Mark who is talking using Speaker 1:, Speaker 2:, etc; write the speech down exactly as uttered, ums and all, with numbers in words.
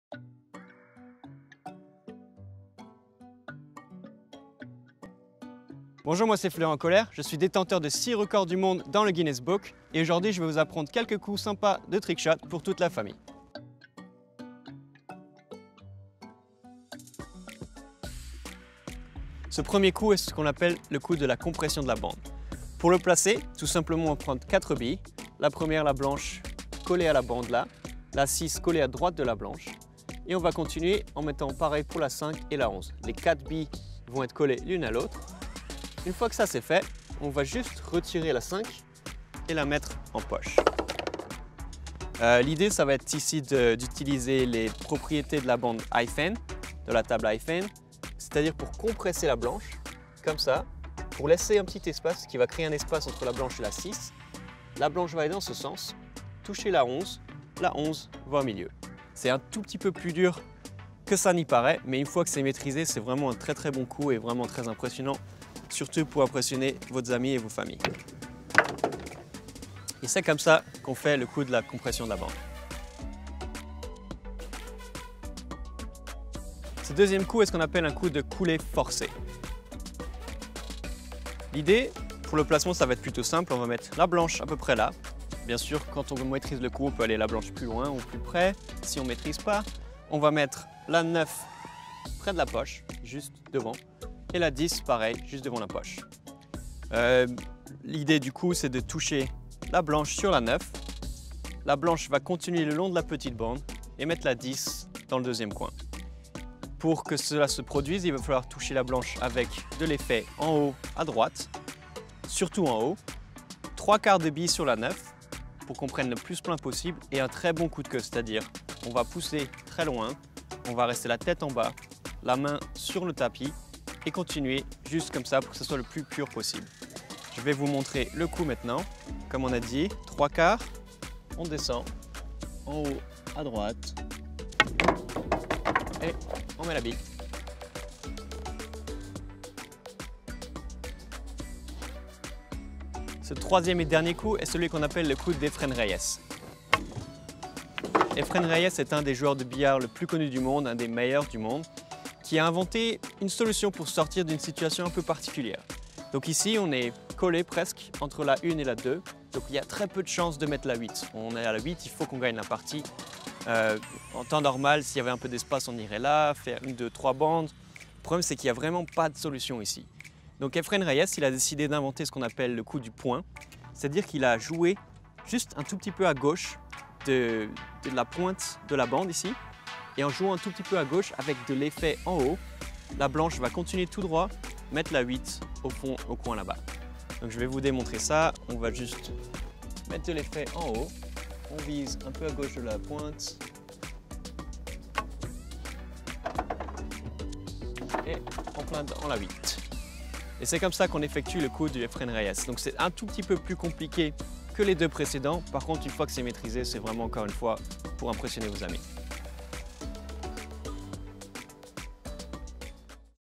Speaker 1: Bonjour, moi c'est Florent Colère, je suis détenteur de six records du monde dans le Guinness Book et aujourd'hui je vais vous apprendre quelques coups sympas de trickshot pour toute la famille. Ce premier coup est ce qu'on appelle le coup de la compression de la bande. Pour le placer, tout simplement on va prendre quatre billes. La première, la blanche, collée à la bande là, la six collée à droite de la blanche. Et on va continuer en mettant pareil pour la cinq et la onze. Les quatre billes vont être collées l'une à l'autre. Une fois que ça c'est fait, on va juste retirer la cinq et la mettre en poche. Euh, L'idée, ça va être ici d'utiliser les propriétés de la bande Hyphen, de la table Hyphen, c'est-à-dire pour compresser la blanche, comme ça, pour laisser un petit espace qui va créer un espace entre la blanche et la six. La blanche va aller dans ce sens, toucher la onze, la onze va au milieu. C'est un tout petit peu plus dur que ça n'y paraît, mais une fois que c'est maîtrisé, c'est vraiment un très très bon coup et vraiment très impressionnant. Surtout pour impressionner vos amis et vos familles. Et c'est comme ça qu'on fait le coup de la compression de la bande. Ce deuxième coup est ce qu'on appelle un coup de coulée forcée. L'idée, pour le placement, ça va être plutôt simple. On va mettre la blanche à peu près là. Bien sûr, quand on maîtrise le coup, on peut aller la blanche plus loin ou plus près. Si on ne maîtrise pas, on va mettre la neuf près de la poche, juste devant. Et la dix, pareil, juste devant la poche. Euh, L'idée du coup, c'est de toucher la blanche sur la neuf. La blanche va continuer le long de la petite bande et mettre la dix dans le deuxième coin. Pour que cela se produise, il va falloir toucher la blanche avec de l'effet en haut à droite, surtout en haut. Trois quarts de bille sur la neuf pour qu'on prenne le plus plein possible et un très bon coup de queue, c'est-à-dire on va pousser très loin, on va rester la tête en bas, la main sur le tapis et continuer juste comme ça pour que ce soit le plus pur possible. Je vais vous montrer le coup maintenant. Comme on a dit, trois quarts, on descend en haut à droite et on met la bille. Ce troisième et dernier coup est celui qu'on appelle le coup d'Efren Reyes. Efren Reyes est un des joueurs de billard le plus connu du monde, un des meilleurs du monde, qui a inventé une solution pour sortir d'une situation un peu particulière. Donc ici, on est collé presque entre la une et la deux, donc il y a très peu de chances de mettre la huit. On est à la huit, il faut qu'on gagne la partie. Euh, en temps normal, s'il y avait un peu d'espace, on irait là, faire une, deux, trois bandes. Le problème, c'est qu'il n'y a vraiment pas de solution ici. Donc Efren Reyes, il a décidé d'inventer ce qu'on appelle le coup du point, c'est-à-dire qu'il a joué juste un tout petit peu à gauche de, de la pointe de la bande ici, et en jouant un tout petit peu à gauche avec de l'effet en haut, la blanche va continuer tout droit, mettre la huit au fond, au coin là-bas. Donc je vais vous démontrer ça. On va juste mettre de l'effet en haut. On vise un peu à gauche de la pointe. Et en plein dans la huit. Et c'est comme ça qu'on effectue le coup du Efren Reyes. Donc c'est un tout petit peu plus compliqué que les deux précédents. Par contre, une fois que c'est maîtrisé, c'est vraiment encore une fois pour impressionner vos amis.